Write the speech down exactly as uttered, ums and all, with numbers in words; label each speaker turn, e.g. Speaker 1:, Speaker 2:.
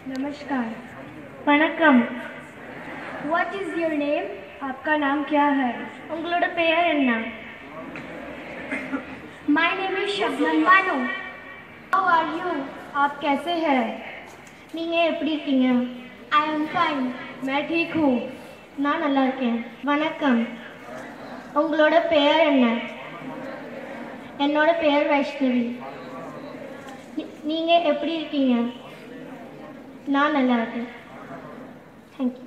Speaker 1: नमस्कार।
Speaker 2: வணக்கம்.
Speaker 1: What is your name? आपका नाम क्या है?
Speaker 2: உங்களோட பெயர் என்ன?
Speaker 1: My name is Shabnam Bano. How are you? आप कैसे हैं?
Speaker 2: நீங்க எப்படி இருக்கீங்க?
Speaker 1: I am fine.
Speaker 2: मैं ठीक हूँ. நான் நல்லா இருக்கேன். வணக்கம். உங்களோட பெயர் என்ன? என்னோட பெயர் வைஷ்ணவி. நீ- நீங்க எப்படி இருக்கீங்க? நான் நல்லா இருக்கேன். தேங்க்யூ.